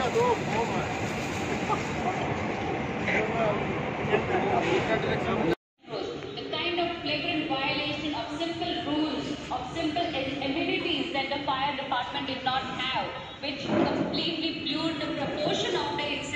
The kind of flagrant violation of simple rules, of simple amenities that the fire department did not have, which completely blew the proportion of the